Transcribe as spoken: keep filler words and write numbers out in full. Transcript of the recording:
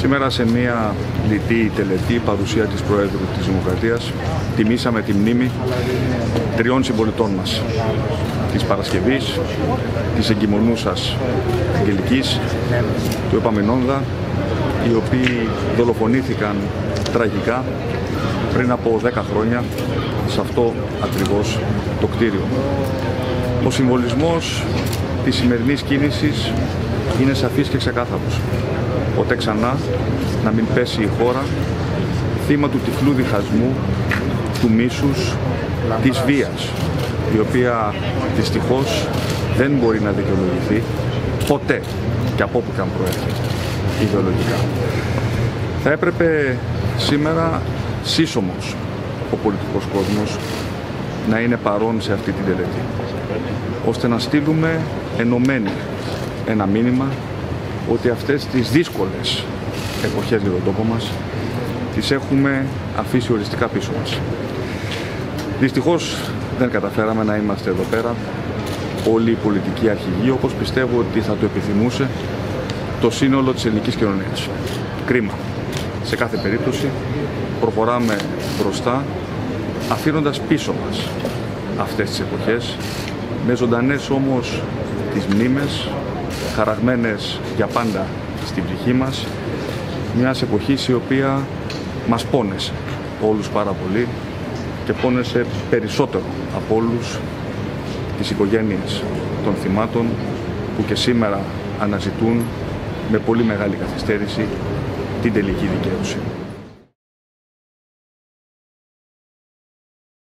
Σήμερα σε μια λιτή τελετή παρουσία της Προέδρου της Δημοκρατίας τιμήσαμε τη μνήμη τριών συμπολιτών μας, της Παρασκευής, της εγκυμονούσας Αγγελικής, του Επαμινόνδα, οι οποίοι δολοφονήθηκαν τραγικά πριν από δέκα χρόνια σε αυτό ακριβώς το κτίριο. Ο συμβολισμός της σημερινής κίνησης είναι σαφής και ξεκάθαρος. Ποτέ ξανά να μην πέσει η χώρα θύμα του τυφλού διχασμού, του μίσους, της βίας, η οποία δυστυχώς δεν μπορεί να δικαιολογηθεί ποτέ και από όπου και αν προέρχεται ιδεολογικά. Θα έπρεπε σήμερα σύσσωμος ο πολιτικός κόσμος να είναι παρόν σε αυτή την τελετή, ώστε να στείλουμε ενωμένοι ένα μήνυμα ότι αυτές τις δύσκολες εποχές για τον τόπο μας τις έχουμε αφήσει οριστικά πίσω μας. Δυστυχώς δεν καταφέραμε να είμαστε εδώ πέρα όλοι οι πολιτικοί αρχηγοί, όπως πιστεύω ότι θα το επιθυμούσε το σύνολο της ελληνικής κοινωνίας. Κρίμα. Σε κάθε περίπτωση προχωράμε μπροστά, αφήνοντας πίσω μας αυτές τις εποχές, με ζωντανές όμως τις μνήμες, χαραγμένες για πάντα στην ψυχή μας, μιας εποχής η οποία μας πόνεσε όλους πάρα πολύ και πόνεσε περισσότερο από όλους τις οικογένειες των θυμάτων που και σήμερα αναζητούν με πολύ μεγάλη καθυστέρηση την τελική δικαίωση.